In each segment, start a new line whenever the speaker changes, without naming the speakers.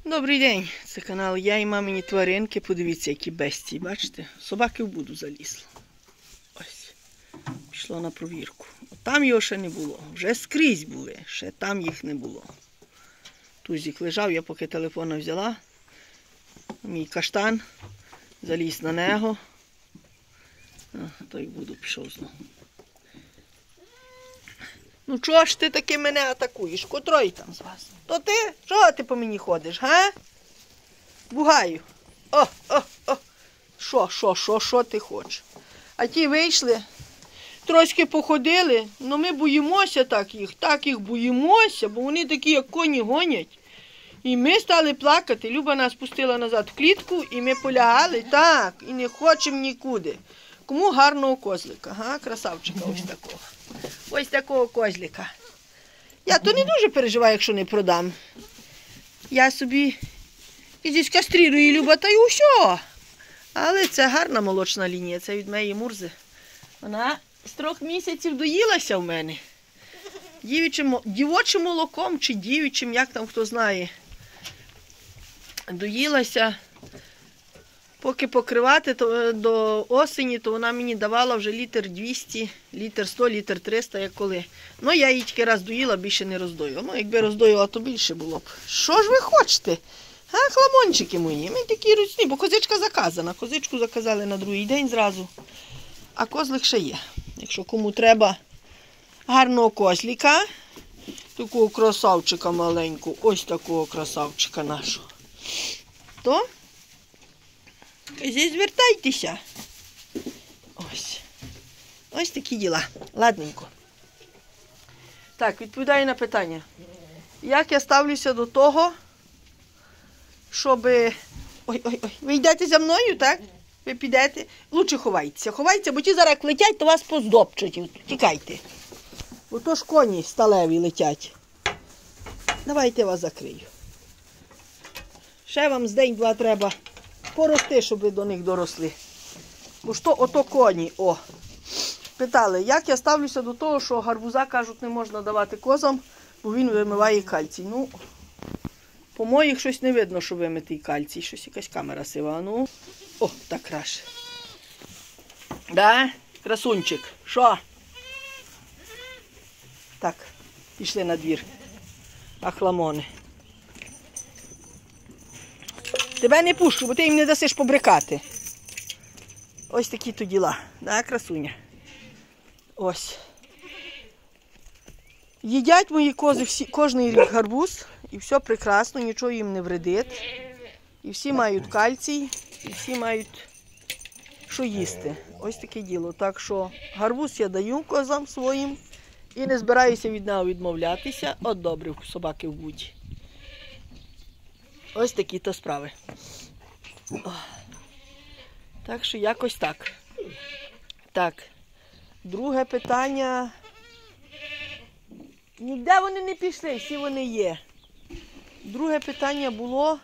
Добрий день, це канал Я і мамині тваринки. Подивіться, які бестії, бачите? Собаки в буду залізли. Ось, пішло на провірку. Там його ще не було, вже скрізь були, ще там їх не було. Тузик лежав, я поки телефона взяла. Мій каштан, заліз на нього. Той буду пішов знову. Ну чого ж ти таки мене атакуєш? Котрий там з вас? То ти? Чого ти по мені ходиш, га? Бугаю. Що ти хочеш? А ті вийшли, трошки походили, але ми боїмося так їх боїмося, бо вони такі, як коні, гонять. І ми стали плакати, Люба нас пустила назад в клітку, і ми полягали, так, і не хочемо нікуди. Кому гарного козлика, га? Красавчика ось такого. Ось такого козлика. Я то не дуже переживаю, якщо не продам. Я собі здесь кастрирую, Люба, та й усьо. Але це гарна молочна лінія, це від моєї Мурзи. Вона з 3 місяців доїлася в мене. Дівочим молоком чи дівчим, як там хто знає. Доїлася. Поки покривати то до осені, то вона мені давала вже літр 200, літр 100, літр 300, як коли. Ну, я її тільки раз доїла, більше не роздоювала. Ну, якби роздоювала, то більше було б. Що ж ви хочете? Хламончики мої, ми такі ручні, бо козичка заказана. Козичку заказали на другий день зразу. А козлик ще є. Якщо кому треба гарного козлика, такого красавчика маленького, ось такого красавчика нашого, то звертайтеся. Ось такі діла. Ладненько. Так, відповідаю на питання. Як я ставлюся до того, щоб... Ви йдете за мною, так? Ви підете? Лучше ховайтеся. Ховайтеся, бо ті зараз як летять, то вас поздобчать. Тікайте. Ото ж коні сталеві летять. Давайте я вас закрию. Ще вам з день-два треба порости, щоб ви до них доросли. Бо що ото коні, Питали, як я ставлюся до того, що гарбуза, кажуть, не можна давати козам, бо він вимиває кальцій. Ну, по моїх щось не видно, що вимитий кальцій. Щось якась камера сива. Ну, так краще. Да, красунчик, що? Так, пішли на двір. Ахламони. Тебе не пущу, бо ти їм не дасиш побрикати. Ось такі то діла. Да, красуня? Ось. Їдять мої кози кожний рік гарбуз, і все прекрасно, нічого їм не вредить. І всі мають кальцій, і всі мають що їсти. Ось таке діло. Так що гарбуз я даю козам своїм і не збираюся від нього відмовлятися. От добре, собаки в буді. Ось такі то справи. Так що якось так. Так. Друге питання. Ніде вони не пішли, всі вони є. Друге питання було...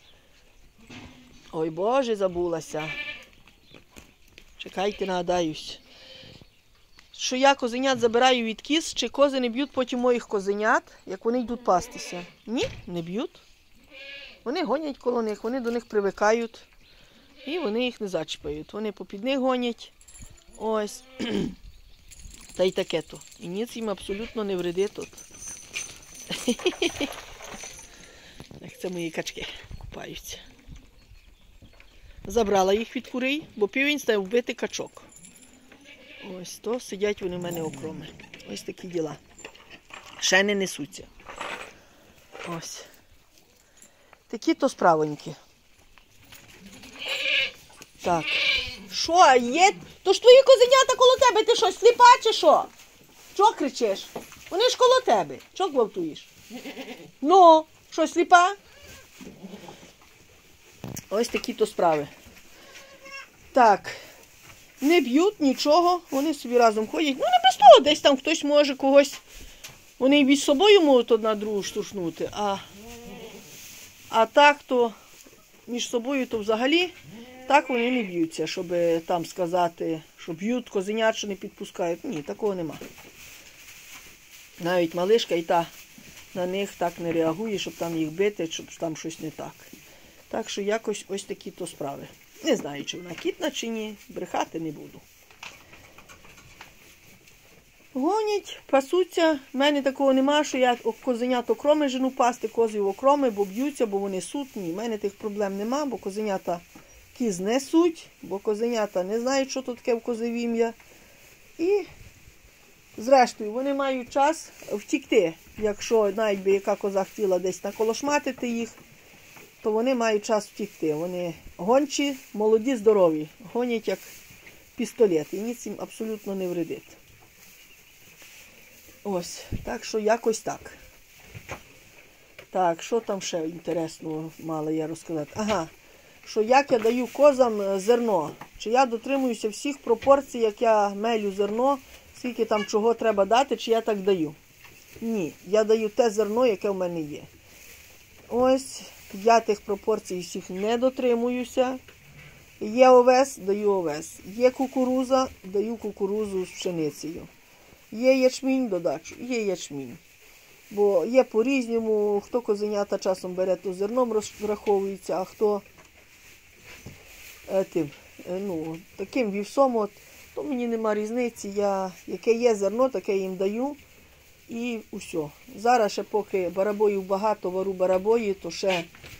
Ой, Боже, забулася. Чекайте, нагадаюсь. Що я козенят забираю від кіз, чи кози не б'ють потім моїх козенят, як вони йдуть пастися. Ні, не б'ють. Вони гонять коло них, вони до них привикають. І вони їх не зачіпають. Вони попід них гонять. Ось. Та й таке то. І ніц їм абсолютно не вредить тут. Так, це мої качки купаються. Забрала їх від курей, бо півень став вбити качок. Ось то сидять вони в мене окроми. Ось такі діла. Ще не несуться. Ось. Такі то справоньки. Так. Що, є? То ж твої козенята коло тебе, ти що, сліпа чи що? Чого кричиш? Вони ж коло тебе. Чого гвалтуєш? Ну, що, сліпа? Ось такі то справи. Так. Не б'ють нічого, вони собі разом ходять. Ну, не без того, десь там хтось може когось. Вони і між собою можуть одна другу штурхнути, а так то між собою то взагалі так вони не б'ються, щоб там сказати, що б'ють козенят, що не підпускають. Ні, такого нема. Навіть малишка і та на них так не реагує, щоб там їх бити, щоб там щось не так. Так що якось ось такі то справи. Не знаю, чи вона кітна, чи ні, брехати не буду. Гонять, пасуться. В мене такого нема, що я козенят окроми жену пасти, козів окроми, бо б'ються, бо вони сутні. В мене тих проблем нема, бо козенята кіз не суть, бо козенята не знають, що тут таке в козевім'я. І, зрештою, вони мають час втікти. Якщо навіть би яка коза хотіла десь наколошматити їх, то вони мають час втікти. Вони гончі, молоді, здорові. Гонять як пістолет. І ніц їм абсолютно не вредить. Ось, так що якось так. Так, що там ще інтересного мала я розказати? Ага, що як я даю козам зерно. Чи я дотримуюся всіх пропорцій, як я мелю зерно, скільки там чого треба дати, чи я так даю. Ні, я даю те зерно, яке в мене є. Ось, я тих пропорцій всіх не дотримуюся. Є овес, даю овес. Є кукуруза, даю кукурузу з пшеницею. Є ячмінь, додачу, є ячмінь. Бо є по-різному, хто козенята часом бере, то зерном розраховується, а хто таким вівсом, то мені нема різниці. Яке є зерно, таке їм даю. І усе. Зараз ще поки барабоїв багато, вару барабої, то ще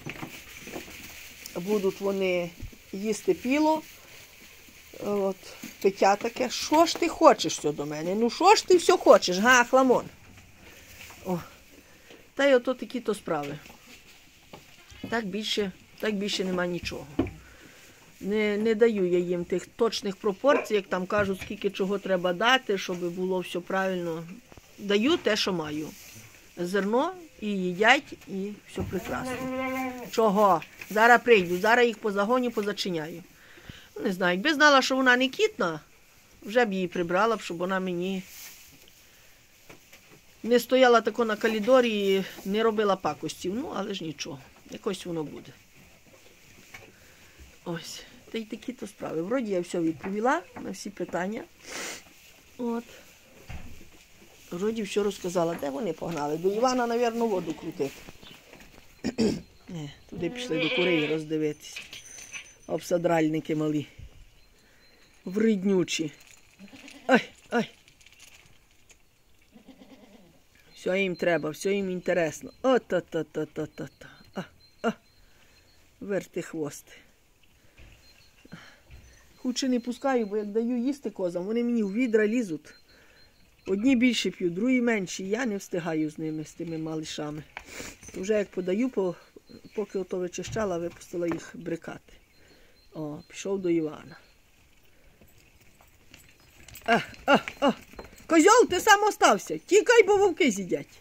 будуть вони їсти піло. От, пиття таке. Що ж ти хочеш все до мене? Ну що ж ти все хочеш, га, хламон? О. Та й ото такі-то справи. Так більше нема нічого. Не даю я їм тих точних пропорцій, як там кажуть, скільки чого треба дати, щоб було все правильно. Даю те, що маю. Зерно і їдять, і все прекрасно. Чого? Зараз прийду, зараз їх по загоні позачиняю. Не знаю, якби знала, що вона не кітна, вже б її прибрала, щоб вона мені не стояла тако на коридорі і не робила пакостів. Ну, але ж нічого, якось воно буде. Ось, та й такі-то справи. Вроді я все відповіла на всі питання. От. Вроді все розказала. Де вони погнали? До Івана, мабуть, воду крутити. Туди пішли до курей роздивитись. Обсадральники малі. Вриднючі. Ой, ой. Все їм треба, все їм інтересно. О-та-та-та-та-та-та. Верти хвости. Хуче не пускаю, бо як даю їсти козам, вони мені в відра лізуть. Одні більше п'ють, другі менші. Я не встигаю з ними, з тими малишами. Вже як подаю, поки ото вичищала, випустила їх брикати. О, пішов до Івана. Козьол, ти сам остався. Тікай, бо вовки з'їдять.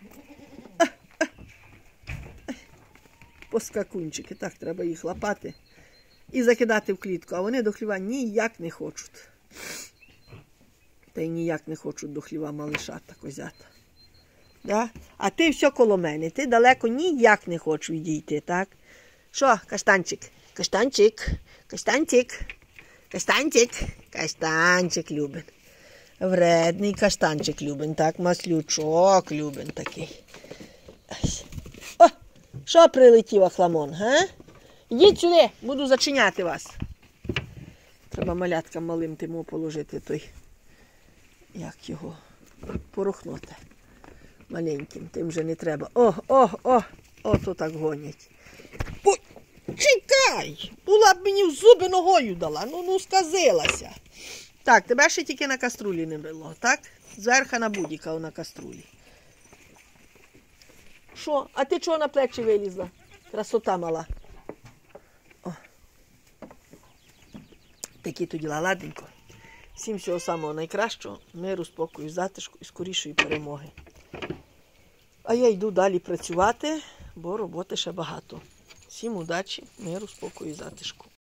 Поскакунчики. Так, треба їх лапати і закидати в клітку. А вони до хліва ніяк не хочуть. Та й ніяк не хочуть до хліва малишата, козята. Да? А ти все коло мене. Ти далеко ніяк не хочеш відійти, так? Що, каштанчик? Каштанчик, каштанчик, каштанчик, каштанчик любен. Вредний каштанчик любен, так, маслючок любен такий. О, що прилетів охламон, га? Йдіть сюди, буду зачиняти вас. Треба маляткам малим тиму положити той, як його, порухнути. Маленьким, тим вже не треба. Ото так гонять. Ой, чекай! Була б мені в зуби ногою дала, ну сказилася. Так, тебе ще тільки на каструлі не було, так? Зверха на будь-яка на каструлі. Що? А ти чого на плечі вилізла? Красота мала. О. Такі то діла, ладненько. Всім всього самого найкращого, миру, спокою, затишку і скорішої перемоги. А я йду далі працювати, бо роботи ще багато. Всім удачі, миру, спокою і затишку.